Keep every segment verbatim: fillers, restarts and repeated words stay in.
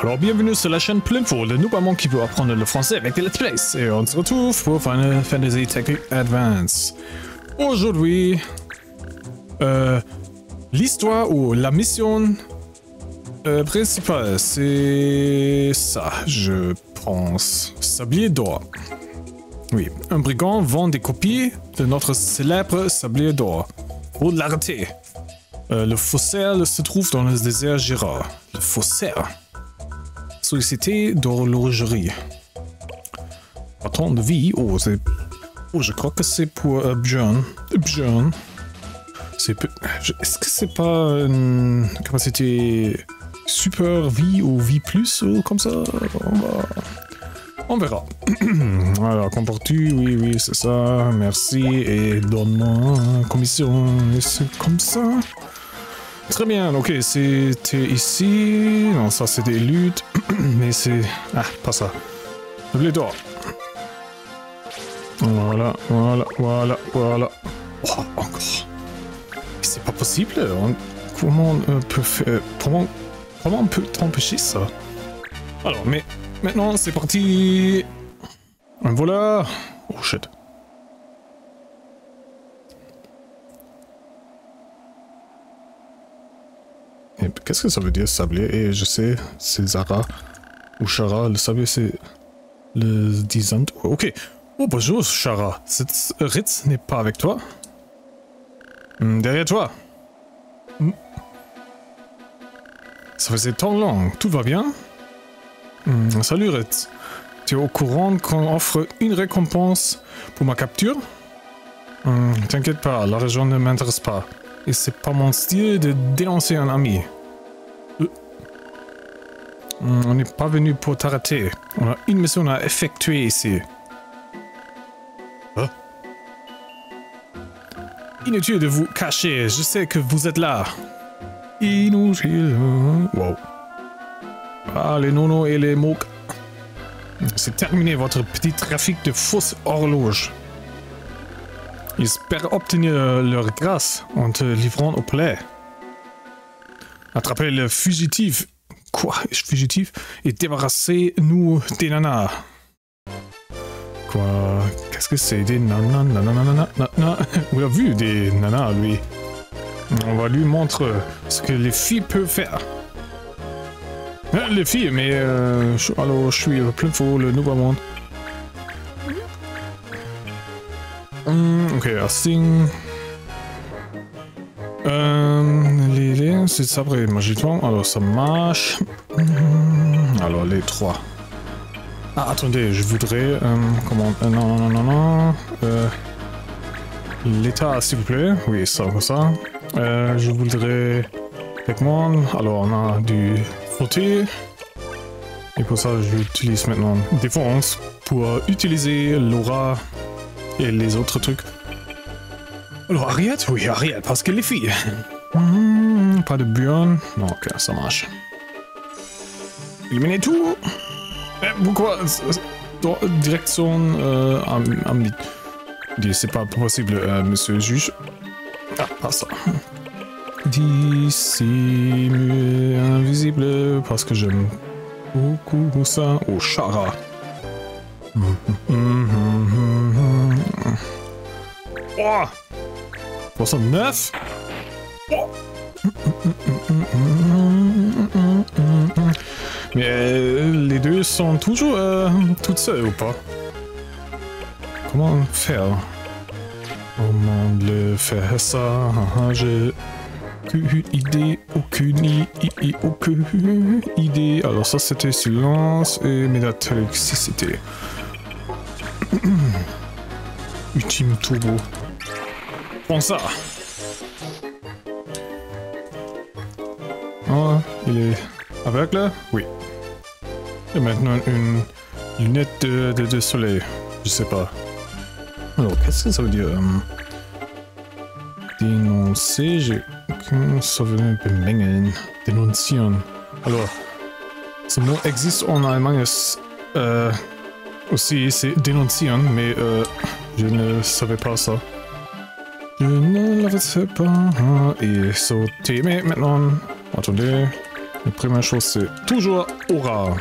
Alors bienvenue sur la chaîne Plinfo, le nouveau monde qui veut apprendre le français avec des Let's Plays. Et on se retrouve pour Final Fantasy Tactics Advance. Aujourd'hui, euh, l'histoire ou la mission euh, principale, c'est ça, je pense. Sablier d'or. Oui, un brigand vend des copies de notre célèbre sablier d'or. Faut l'arrêter. Euh, le faussaire se trouve dans le désert Gérard. Le faussaire. Sollicité d'horlogerie. Patron de vie. Oh, c'est. Oh, je crois que c'est pour euh, Björn. Björn. C'est. Est-ce que c'est pas une capacité super vie ou vie plus ou comme ça? On, va... On verra. Alors, comportes-tu? Oui, oui, c'est ça. Merci. Et donne-moi une commission. Et c'est comme ça. Très bien, ok, c'était ici. Non, ça c'est des luttes. Mais c'est... Ah, pas ça. Le blé d'or. Voilà, voilà, voilà, voilà. Oh, encore. C'est pas possible. On... Comment on peut faire... Comment... Comment on peut empêcher ça? Alors, mais... Maintenant, c'est parti. Voilà. Oh, shit. Qu'est-ce que ça veut dire, sablier? Et je sais, c'est Zara ou Chara. Le sablier, c'est le disant. Ok. Oh, bonjour, Chara. Cette Ritz n'est pas avec toi? Hum, derrière toi. Hum. Ça faisait tant long. Tout va bien? Hum, salut, Ritz. Tu es au courant qu'on offre une récompense pour ma capture? Hum, T'inquiète pas, la région ne m'intéresse pas. Et c'est pas mon style de dénoncer un ami. Euh. On n'est pas venu pour t'arrêter. On a une mission à effectuer ici. Hein? Inutile de vous cacher, je sais que vous êtes là. Inutile. Wow. Ah, les nonos et les mocs. C'est terminé votre petit trafic de fausses horloges. Ils espèrent obtenir leur grâce en te livrant au palais. Attrapez le fugitif. Quoi? Fugitif? Et débarrassez-nous des nanas. Quoi? Qu'est-ce que c'est? Des nanas, nanas, nanas, nanas. On a vu des nanas, lui. On va lui montrer ce que les filles peuvent faire. Euh, les filles, mais euh, je, alors je suis Plinfo, le nouveau monde. Hum, ok, Asting. Euh, les, les, c'est sabre magiquement, alors ça marche. Hum, alors les trois. Ah, attendez, je voudrais. Euh, comment. Euh, non, non, non, non. Euh, L'état, s'il vous plaît. Oui, ça, comme ça. Euh, je voudrais. Pokémon. Alors, on a du frotter. Et pour ça, j'utilise maintenant défense pour utiliser l'aura. Et les autres trucs. Alors, Harriet? Oui, Harriet, parce que les filles. Mmh, pas de Björn. Non, ok, ça marche. Éliminer tout. Eh, pourquoi? Direction... Euh, am, c'est pas possible, euh, monsieur le juge. Ah, pas ça. Dissimule invisible, parce que j'aime beaucoup ça. Oh, Chara. Mmh, mmh, mmh, mmh. Oh, soixante-neuf. Oh. Mais euh, les deux sont toujours euh, toutes seules ou pas? Comment faire? Comment le faire ça? J'ai aucune idée, aucune idée, aucune idée. Alors ça c'était silence et métalélectricité. Ultime turbo. Prends ça. Oh, il est avec là? Oui. Et maintenant une lunette de, de, de soleil. Je sais pas. Alors, qu'est-ce que ça veut dire? Um, dénoncer, j'ai aucun souvenir bemängeln. Dénoncieren. Alors, ce mot existe en Allemagne euh, aussi, c'est dénoncieren, mais euh, je ne savais pas ça. Je ne l'avais pas et sauté, mais maintenant, attendez, La première chose, c'est toujours Aura.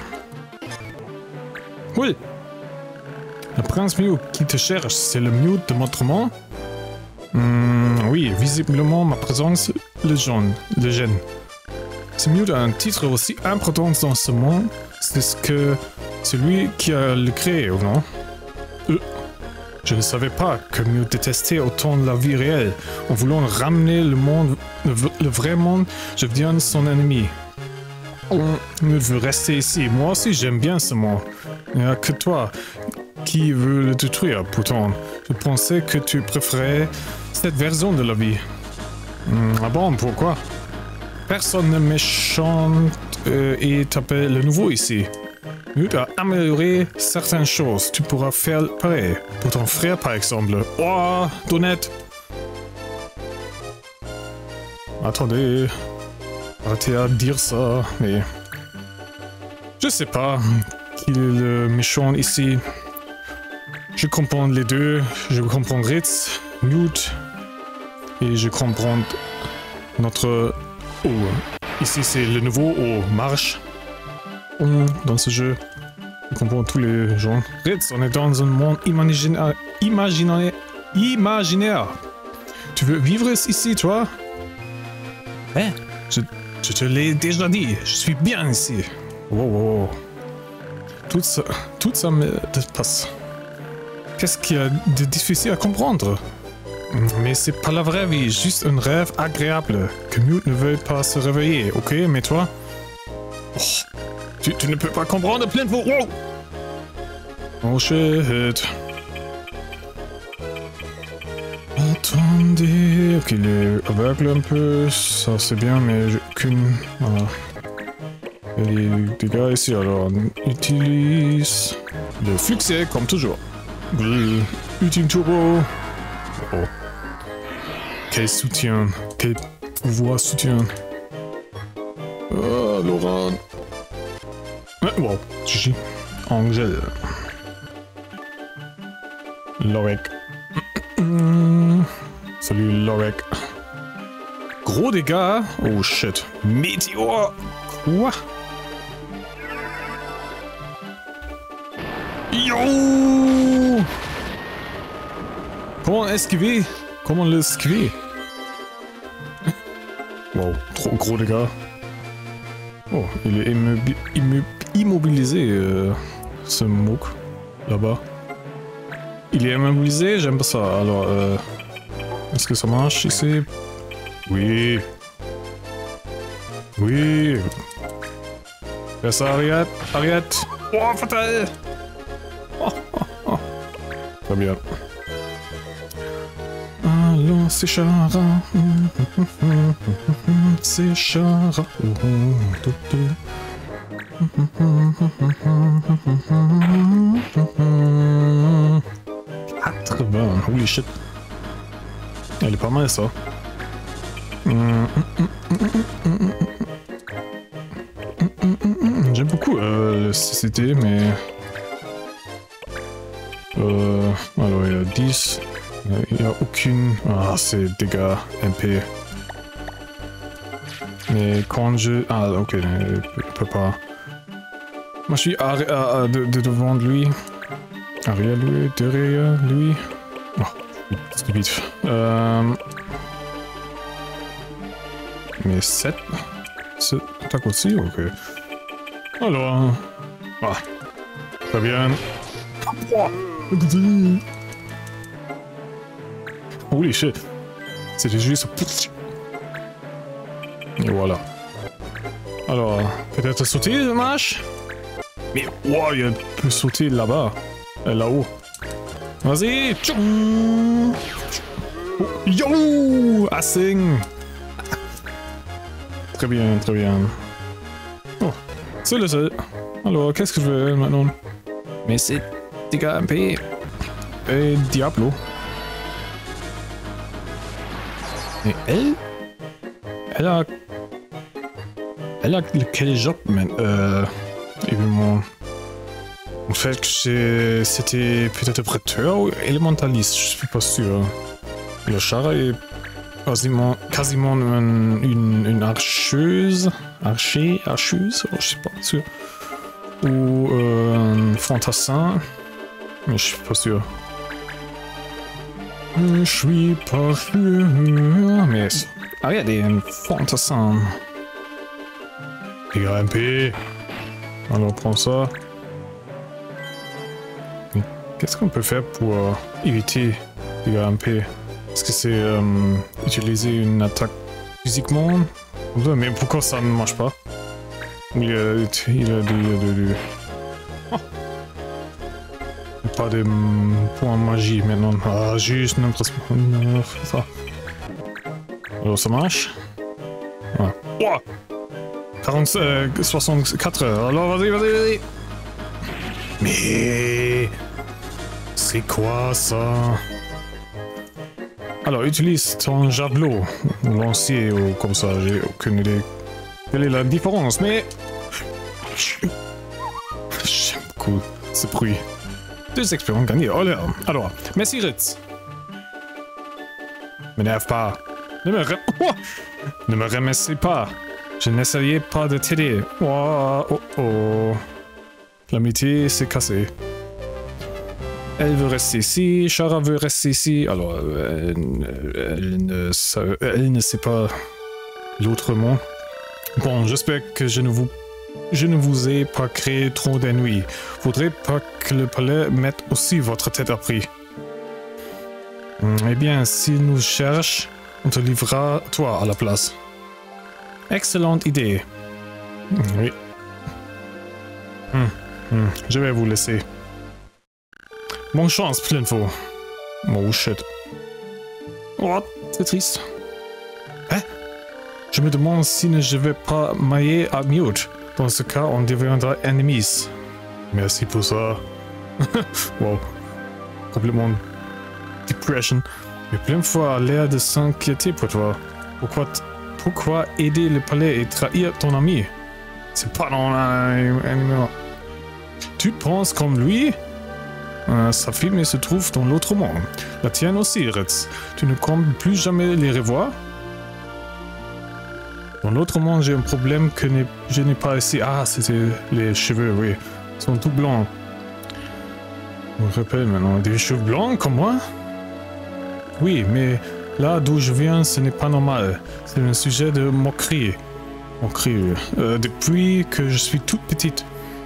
Oui. Le prince Mew qui te cherche, c'est le Mew de montrement? Hmm, oui, visiblement, ma présence le gêne. Le gêne. Ce Mew a un titre aussi important dans ce monde, c'est ce que celui qui a le créé, ou non? Euh, je ne savais pas que Mew détestait autant la vie réelle. En voulant ramener le monde, le, le vrai monde, je deviens son ennemi. Mew veut rester ici. Moi aussi, j'aime bien ce monde. Il n'y a que toi qui veux le détruire, pourtant. Je pensais que tu préférais cette version de la vie. Hmm, ah bon, pourquoi? Personne ne méchante euh, et t'appelle le nouveau ici. Mew a amélioré certaines choses. Tu pourras faire pareil. Pour ton frère, par exemple. Oh, Donette. Attendez. Arrêtez à dire ça, mais... Je sais pas qui est le méchant ici. Je comprends les deux. Je comprends Ritz, Newt. Et je comprends notre... Oh, ici c'est le nouveau O, Marche. Dans ce jeu, je comprends tous les gens. Ritz, on est dans un monde imaginaire. Imaginaire. Imaginaire. Tu veux vivre ici, toi? Hein? Je, je te l'ai déjà dit. Je suis bien ici. Wow, wow, wow. Tout ça, tout ça me dépasse. Qu'est-ce qu'il y a de difficile à comprendre? Mais c'est pas la vraie vie, juste un rêve agréable. Que Mew ne veut pas se réveiller, ok? Mais toi? Oh, tu, tu ne peux pas comprendre plein de... Wow! Oh shit. Attendez... Ok, il est aveugle un peu, ça c'est bien, mais j'ai aucune... Voilà. Il y a des dégâts ici, alors on utilise... Le fluxé, comme toujours. Ultime Turbo. Oh. Quel soutien. Quel pouvoir soutien. Oh, Laurent. Ah, wow, Gigi. Angèle. Lorek. Salut, Lorek. Gros dégâts. Oh shit. Météore. Quoi? Yo! Comment esquiver? Comment l'esquiver? Wow, trop gros dégâts. Oh, il est immobi immo immobilisé, euh, ce mouk, là-bas. Il est immobilisé, j'aime pas ça. Alors, euh, est-ce que ça marche ici? Oui. Oui. Fais ça, Ariette. Ariette. Oh, fatal. Oh, oh, oh. Très bien. Allons, c'est Chara. C'est Chara. quatre-vingts. Holy shit. Elle est pas mal, ça. J'aime beaucoup euh, le C C T, mais... Euh, alors, il y a dix. Il n'y a aucune... Ah, c'est dégâts M P. Mais quand je... Ah, ok, je peux pas... Moi, je suis à, à, à, de, de devant lui. Arrière lui, derrière lui. Oh, stupide. Euh... Mais sept... sept attaques aussi, ok. Alors... Ah, très bien. Holy shit. C'était juste... Et voilà. Alors, peut-être sauter, dommage. Mais wow, il peut sauter là-bas. Là-haut. Vas-y. Oh, yo, Assing. Très bien, très bien. Oh, c'est le seul. Alors, qu'est-ce que je veux maintenant? Mais c'est dégâts M P. Et Diablo. Et elle? Elle a... Elle a quel job, man? Euh... Évidemment... En fait, c'était peut-être prêteur ou élémentaliste, je suis pas sûr. Le char est quasiment, quasiment une, une, une archeuse, archer, archeuse, oh, je sais pas sûr, ou euh, un fantassin, mais je suis pas sûr. Je suis pas sûr, mais ah regardez, un fantassin. Dégâts M P. Alors prends ça. Qu'est-ce qu'on peut faire pour euh, éviter dégâts M P? Est-ce que c'est euh, utiliser une attaque physiquement? Mais pourquoi ça ne marche pas? Il a, il a des... Oh. Pas de points magie maintenant. Ah, juste n'importe ça. Alors ça marche? Ouais. Oh quarante, euh, soixante-quatre heures. Alors vas-y, vas-y, vas-y. Mais... c'est quoi ça? Alors, utilise ton javelot, ou lancier, ou comme ça, j'ai aucune idée. Quelle est la différence, mais... J'aime beaucoup ce bruit. Deux expériences gagnées, oh là. Alors, merci Ritz. M'énerve pas. Ne me, oh ne me remercie pas. Je n'essayais pas de t'aider. Oh, oh, oh. L'amitié s'est cassée. Elle veut rester ici, Chara veut rester ici, alors euh, elle, ne, elle ne sait pas l'autrement. Bon, j'espère que je ne vous je ne vous ai pas créé trop d'ennuis. Faudrait pas que le palais mette aussi votre tête à prix. Eh bien, s'il nous cherche, on te livrera toi à la place. Excellente idée. Oui. Hum, hum, je vais vous laisser. Bonne chance, Plinfo. Oh shit. Oh, c'est triste. Hein? Je me demande si je vais pas mailler à Mute. Dans ce cas, on deviendra ennemis. Merci pour ça. Wow. Complètement depression. Mais Plinfo a l'air de s'inquiéter pour toi. Pourquoi, pourquoi aider le palais et trahir ton ami? C'est pas dans l'anime. Tu penses comme lui? Euh, sa fille se trouve dans l'autre monde. La tienne aussi, Ritz. Tu ne comptes plus jamais les revoir? Dans l'autre monde, j'ai un problème que je n'ai pas ici. Ah, c'était les cheveux, oui. Ils sont tout blancs. Je me rappelle maintenant. Des cheveux blancs comme moi? Oui, mais là d'où je viens, ce n'est pas normal. C'est un sujet de moquerie. Moquerie, euh, depuis que je suis toute petite.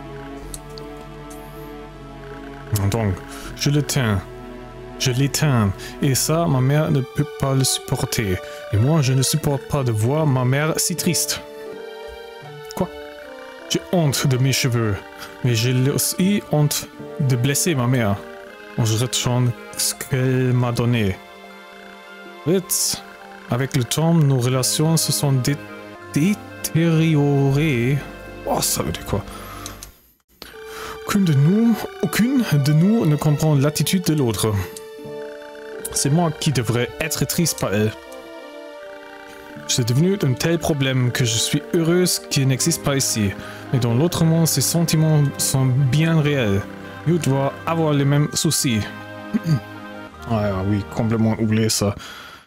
Donc, je l'éteins. Je l'éteins. Et ça, ma mère ne peut pas le supporter. Et moi, je ne supporte pas de voir ma mère si triste. Quoi? J'ai honte de mes cheveux. Mais j'ai aussi honte de blesser ma mère. Je retourne ce qu'elle m'a donné. Ritz, avec le temps, nos relations se sont dé détériorées. Oh, ça veut dire quoi? Aucune de nous, aucune de nous ne comprend l'attitude de l'autre. C'est moi qui devrais être triste par elle. C'est devenu un tel problème que je suis heureuse qu'il n'existe pas ici. Mais dans l'autre monde, ces sentiments sont bien réels. You dois avoir les mêmes soucis. Ah oui, complètement oublié ça.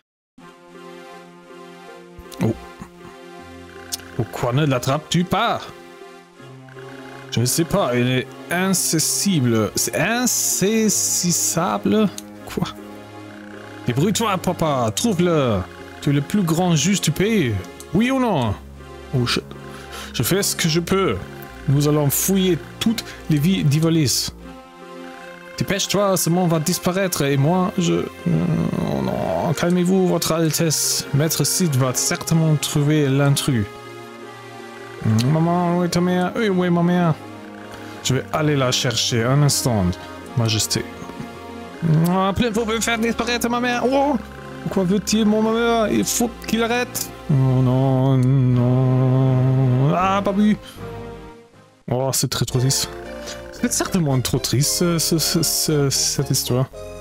Oh. Pourquoi ne l'attrapes-tu pas? Je ne sais pas, il est incessible. C'est insaisissable? Quoi? Débrouille-toi, papa, trouve-le. Tu es le plus grand juge du pays. Oui ou non? Oh shit. Je fais ce que je peux. Nous allons fouiller toutes les vies d'Ivalice. Dépêche-toi, ce monde va disparaître et moi, je... Oh non, calmez-vous, votre Altesse. Maître Sid va certainement trouver l'intrus. Maman, où est ta mère? Oui, où est ma mère? Je vais aller la chercher un instant, Majesté. Ah, Plinfo veut faire disparaître ma mère. Oh, pourquoi veut-il mon mère? Il faut qu'il arrête. Oh non, non. Ah, pas bu. Oh, c'est très trop triste. C'est certainement trop triste, ce, ce, ce, cette histoire.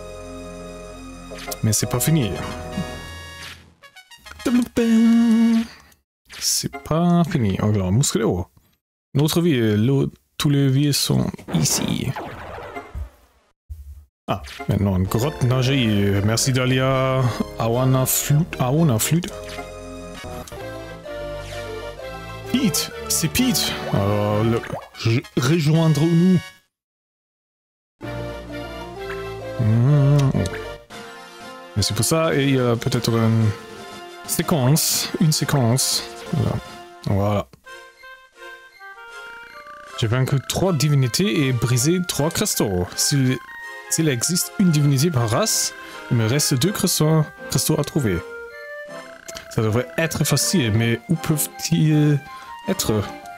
Mais c'est pas fini. C'est pas fini. Alors, Muscleo. Notre vie, tous les vies sont ici. Ah, maintenant une grotte nager. Merci Dahlia. Awana Flute. Awana Flute. Pete, c'est Pete. Alors, le... rejoindre-nous. Mmh. Mais c'est pour ça, et il y a peut-être une séquence. Une séquence. Voilà. Voilà. J'ai vaincu trois divinités et brisé trois cristaux. S'il s'il existe une divinité par race, il me reste deux cristaux, cristaux à trouver. Ça devrait être facile, mais où peuvent-ils être?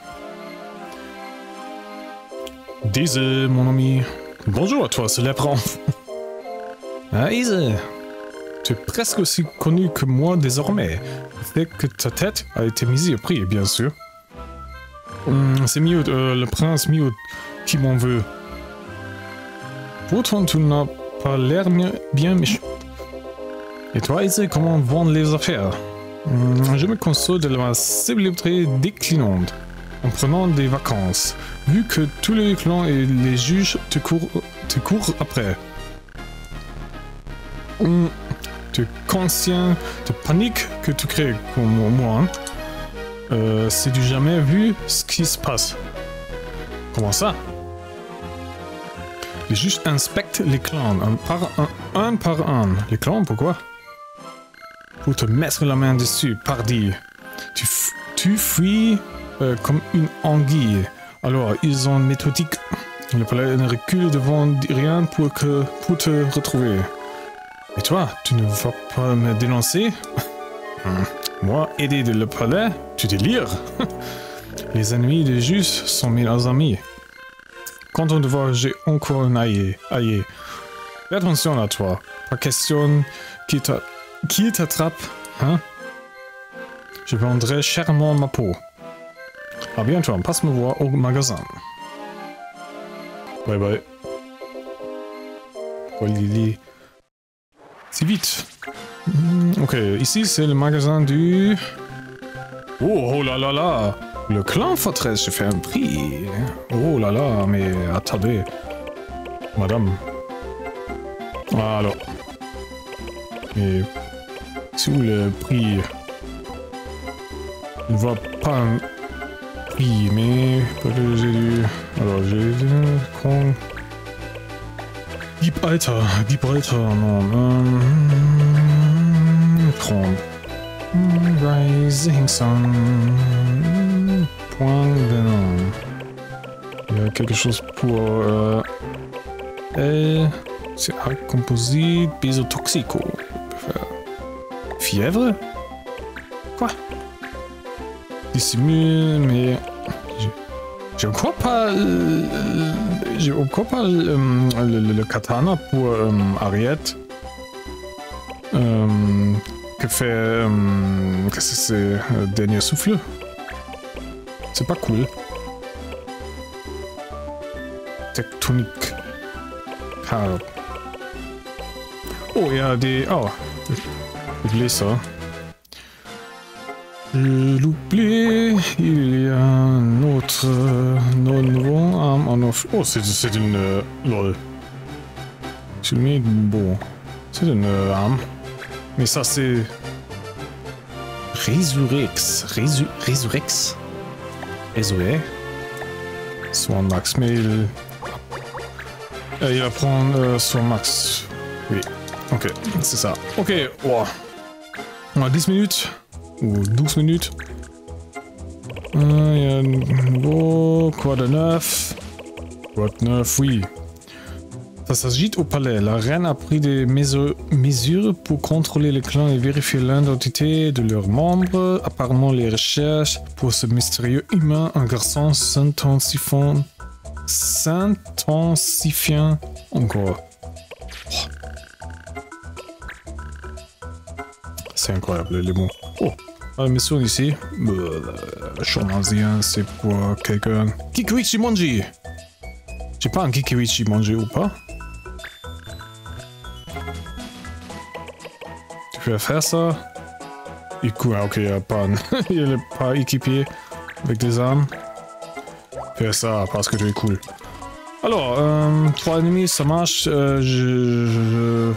Daisy, mon ami. Bonjour à toi, c'est l'éperon. Ah, Daisy. Tu es presque aussi connu que moi désormais. C'est que ta tête a été mise au prix, bien sûr. Hum, c'est Mio, euh, le prince Mio qui m'en veut. Pourtant, tu n'as pas l'air bien méchant. Et toi, Daisy, comment vont les affaires? hum, Je me console de ma célébrité déclinante en prenant des vacances, vu que tous les clans et les juges te courent, te courent après. Hum, tu es conscient de panique que tu crées comme moi. Hein? Euh, c'est du jamais vu ce qui se passe. Comment ça? Les juges inspectent les clans un par un, un par un. Les clans, pourquoi? Pour te mettre la main dessus, pardi. Tu, tu fuis euh, comme une anguille. Alors, ils ont méthodique. Le palais ne recule devant rien pour, que, pour te retrouver. Et toi, tu ne vas pas me dénoncer? Moi, aider le palais, tu délires. Les ennemis des juges sont mes amis. Quand on te voit, j'ai encore un aïe. Aïe. Fais attention à toi. Pas question qui t'attrape, hein? Je vendrai chèrement ma peau. À bientôt, passe me voir au magasin. Bye bye. Oh, Lily. Si vite. Ok, ici c'est le magasin du... Oh, oh là là là. Le clan forteresse, je fais un prix. Oh là là, mais attendez. Madame. Ah, alors. Et... C'est où le prix? Je ne vois pas un prix, mais... Peut-être j'ai dû... Alors, j'ai dû... Con... Gib Alter, gib Alter, non. Euh... trente. Rising Sun. Point venom. Il y a quelque chose pour... Euh... L. C'est un composite bézotoxico. Fièvre? Quoi? Dissimule, mais... J'ai encore pas... J'ai encore pas le, le, le, le katana pour euh, Harriet. Euh, que fait... Euh, Qu'est-ce que c'est? Euh, dernier souffle? C'est pas cool. Tectonique. Ah. Oh, il y a des... Oh. Oubliez ça. Je l'oublie. Il y a un autre... Non, nouveau arme en offre. Oh, c'est une... Euh, lol. Je le mets... Bon. C'est une euh, arme. Mais ça, c'est... Résurrex. Résu... Résurrex. Résurrex. Swan Max, mais il... Euh, il va prendre euh, Swan Max. Oui. Ok, c'est ça. Ok, wow. On a dix minutes. Ou douze minutes. Il euh, y a un nouveau... Quoi de neuf? Quoi de neuf, oui. Ça s'agite au palais. La reine a pris des mesures pour contrôler les clans et vérifier l'identité de leurs membres. Apparemment, les recherches pour ce mystérieux humain, un garçon s'intensifiant... S'intensifiant encore. C'est incroyable, les mots. Oh, la mission ici. Euh, Chomazien, c'est pour quelqu'un. Kikiwichi Monji. Je sais pas un Kikiwichi Monji ou pas. Tu peux faire ça. Et coup, ok, il n'est pas, il est pas équipé avec des armes. Fais ça parce que tu es cool. Alors, euh, trois ennemis, ça marche. Euh, je, je,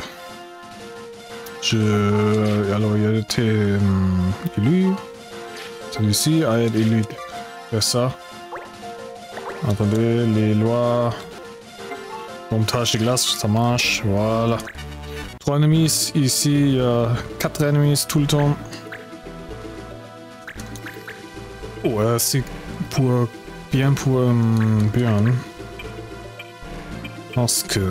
je... Alors, il y a été euh, élu. Celui-ci a été élu. C'est ça. Attendez, les lois. Montage de glace, ça marche. Voilà. Trois ennemis ici, il y a quatre ennemis tout le temps. Ouais, c'est pour bien pour euh, bien. Parce que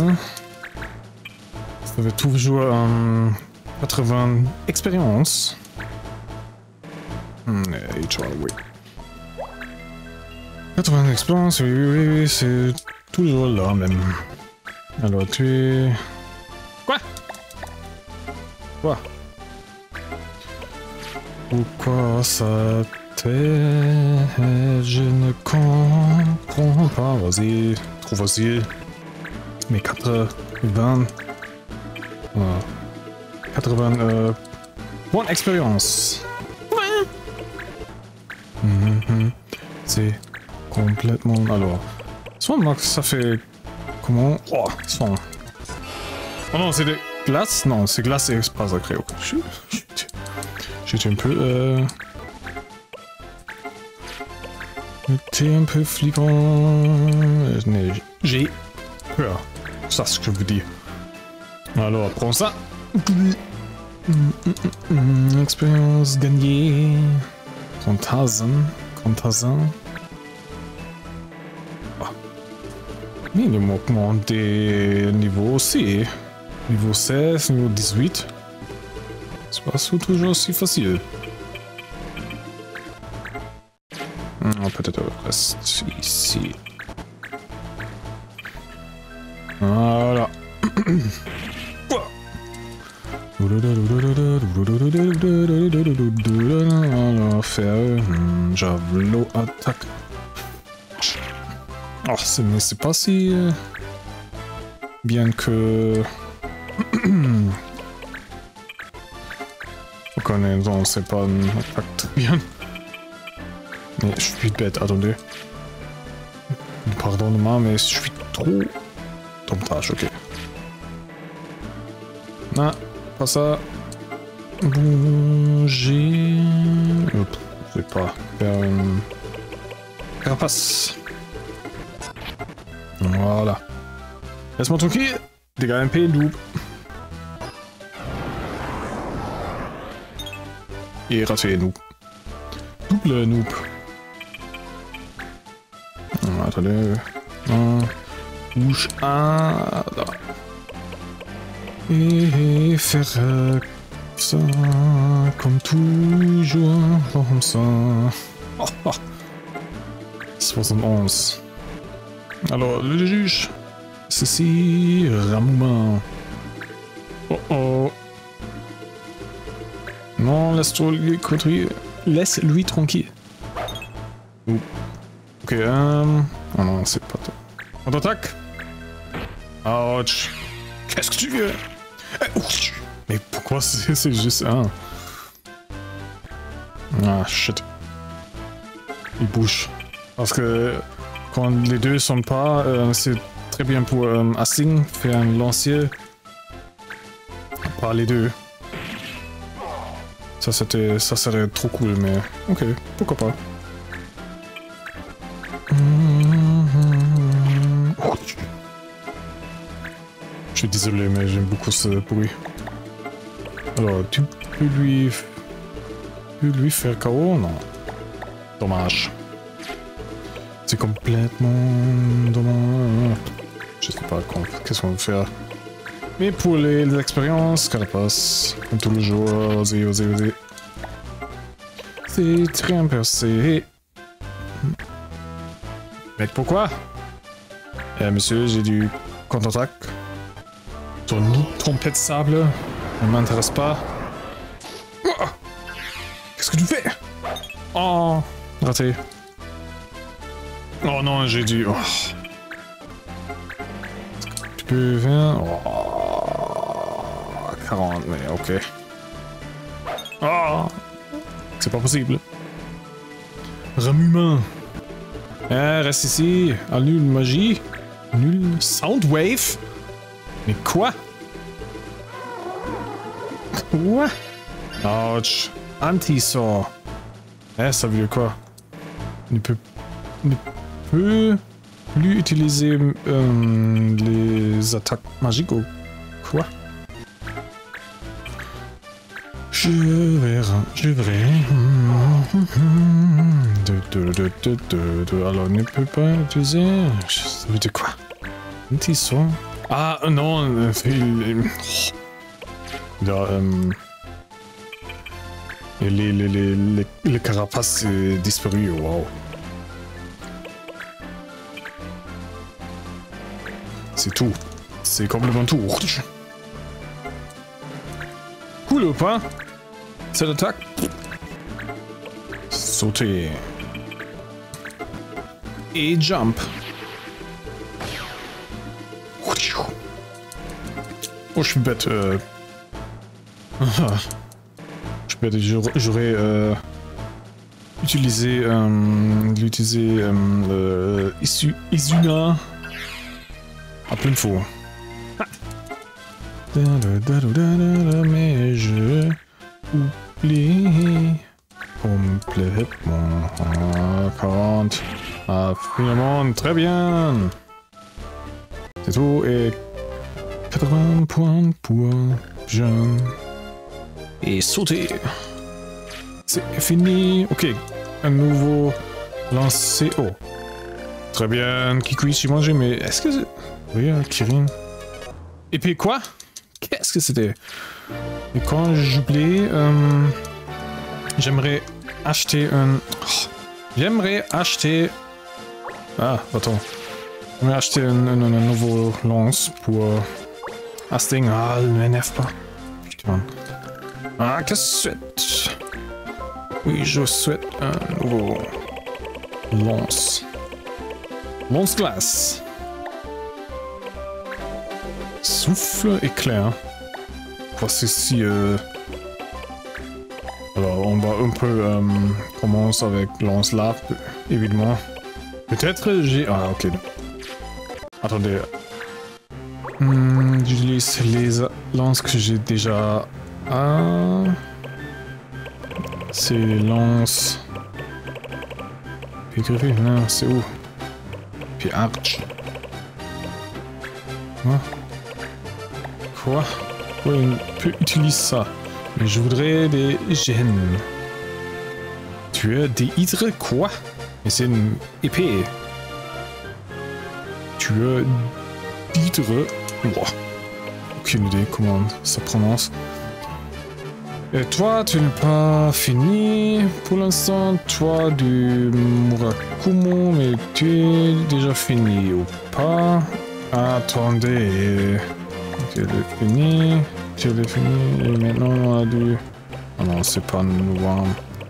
ça veut toujours euh, quatre-vingts expériences. Hmm, H R, oui. quatre-vingts expériences, oui, oui, oui, oui c'est toujours là même. Alors tu es... Quoi? Quoi? Pourquoi ça t'aide? Je ne comprends pas. Vas-y, trop facile. Mais quatre-vingts... Euh, quatre-vingts... Euh, bonne expérience. Ouais. Mm-hmm. C'est complètement... Alors... Soit Max, ça fait... Comment? Oh, son... Oh non, c'est des glaces? Non, c'est glace et pas sacré. Okay. J'étais un peu... Euh... J'étais un peu flippant... Mais j'ai peur. C'est ce que je vous dis. Alors, prends ça. Expérience gagnée. Fantasme. Fantasme. Ah. Mais le manquement des niveaux aussi. Niveau seize, niveau dix-huit. C'est pas toujours aussi facile. Hmm, peut-être reste ici. Voilà. Alors, faire javelot attaque. Oh, mais c'est pas si euh, bien que. Ok, non, c'est pas une attaque très bien. Mais je suis bête, attendez. Pardonnez-moi, mais je suis trop. Dommage, ok. Ah, pas ça. Bouger. Hop, je sais pas. Faire une carapace. Voilà. Laisse-moi tranquille. Dégâts M P, double. Et raté, noob. Double noob. Attendez. Un. Bouge un. Là. Et faire euh, ça. Comme toujours. Comme ça. Oh, oh. soixante et onze. Alors, le juge. Ceci. Ramouin. Oh oh. Non, laisse-lui tranquille. Laisse-lui tranquille. Ouh. Ok, euh... oh non, c'est pas toi. On t'attaque. Ouch. Qu'est-ce que tu veux? Mais pourquoi c'est juste un? Ah, shit. Il bouge. Parce que quand les deux sont pas, euh, c'est très bien pour euh, Asing faire un lancier. Par les deux. Ça, c'était, ça serait trop cool, mais ok, pourquoi pas. Je suis désolé, mais j'aime beaucoup ce bruit. Alors, tu peux lui... Tu peux lui faire K O? Non. Dommage. C'est complètement... dommage. Je sais pas qu'est-ce qu'on va faire. Mais pour les, les expériences, carapace, comme tous les jours, osez, osez, osez. C'est très bien percé. Mais pourquoi? Eh, monsieur, j'ai du contre-attaque. Ton trompette de sable ne m'intéresse pas. Oh, qu'est-ce que tu fais? Oh, raté. Oh non, j'ai dû... Oh. Tu peux faire... Oh, quarante, mais ok. Oh, c'est pas possible. Ramuement. Eh, reste ici. Annule magie. Nul. Soundwave? Mais quoi? Quoi? Ouch. Anti-saw. Eh, ça veut dire quoi? Ne peut... Ne peut plus utiliser euh, les attaques magiques ou quoi? Je verrai, je verrai. De, de, de, de, de, de, alors ne peut pas utiliser. Ça veut dire quoi? Anti-saw. Ah non, il... Il a... Euh, les, les, les, les, les carapaces sont disparues, wow. C'est tout. C'est complètement tout. Cool ou pas? Cette attaque. Sauter. Et jump. Oh, je suis bête. Euh... je suis bête. J'aurais euh... utilisé... Euh... l'utiliser... Euh... Isu... Izuna... à plein de faux. Mais je... oublie... complètement... quarante... Ah, finalement, très bien. C'est tout et... quatre-vingts points pour Jean. Et sauter. C'est fini. Ok. Un nouveau lancer. Oh. Très bien. Kikui, j'ai mangé, mais est-ce que c'est... Oui, Kirin. Et puis quoi? Qu'est-ce que c'était? Et quand j'oublie... Euh... J'aimerais acheter un... Oh. J'aimerais acheter... Ah, attends. J'aimerais acheter un, un, un nouveau lance pour... Ah, ce thing, ah, ne m'énerve pas. Putain. Ah, qu'est-ce que je souhaite? Oui, je souhaite un nouveau... lance. Lance-glace. Souffle éclair. Voici si... Euh... Alors, on va un peu... Euh, commencer avec lance-lave, évidemment. Peut-être j'ai... Ah, ok. Attendez. Hmm, j'utilise les lances que j'ai déjà... Ah... C'est les lances... Puis griffé, non, c'est où? Puis arch. Quoi? Quoi? Ouais, on peut utiliser ça. Mais je voudrais des gènes. Tu as des hydres? Quoi? Mais c'est une épée. Tu as d'hydres? Wow. Aucune idée comment ça prononce. Et toi, tu n'es pas fini pour l'instant. Toi, du Murakumo, mais tu es déjà fini ou pas? Attendez. Tu l'as fini. Tu l'as fini. Et maintenant, on a du... Oh non, c'est pas novembre.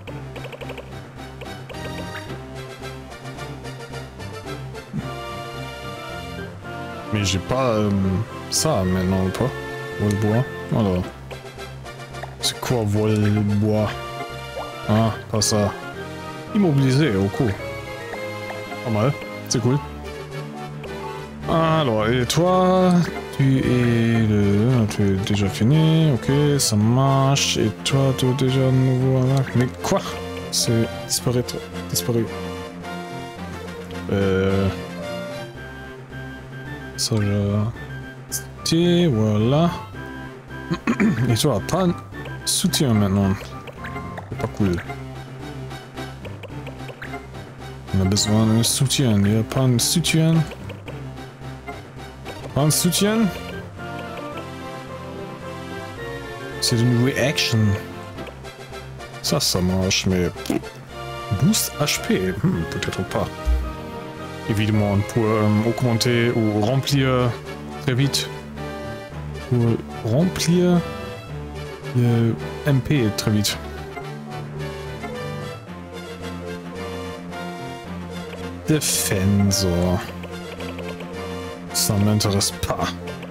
Mais j'ai pas euh, ça maintenant ou pas? Vol bois. Alors. C'est quoi vol bois? Ah, pas ça. Immobilisé au coup. Pas mal. C'est cool. Alors, et toi? Tu es le... Tu es déjà fini. Ok, ça marche. Et toi, tu es déjà nouveau. Mais quoi? C'est disparaître. Disparu. Euh... Ça, je... Et voilà. Et toi, pas de soutien maintenant. C'est pas cool. On a besoin d'un soutien. Il n'y a pas de soutien. Pas de soutien. C'est une reaction. Ça, ça marche, mais... Boost H P, hmm, peut-être pas. Évidemment, pour euh, augmenter ou remplir très vite. Pour remplir le M P très vite. Defensor. Ça m'intéresse pas.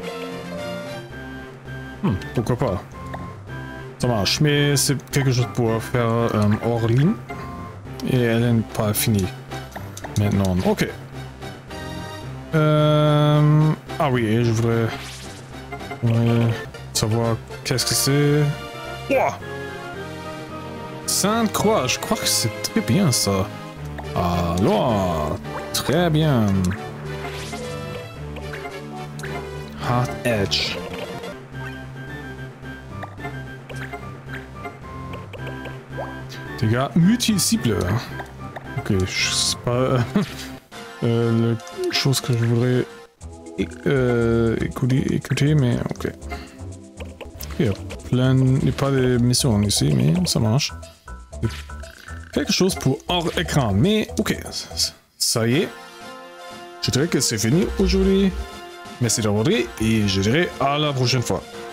Hmm, pourquoi pas. Ça marche, mais c'est quelque chose pour faire euh, hors ligne. Et elle n'est pas finie. Maintenant, ok. Euh... Ah oui, je voudrais... je voudrais savoir qu'est-ce que c'est. Oh, Sainte Croix, je crois que c'est très bien ça. Alors, très bien. Hard Edge. Dégâts multiples. Ok, je sais pas euh, la chose que je voudrais euh, écouter, écouter, mais ok. Il y a plein, il n'y a pas de missions ici, mais ça marche. Quelque chose pour hors écran, mais ok, ça y est. Je dirais que c'est fini aujourd'hui. Merci d'avoir regardé et je dirais à la prochaine fois.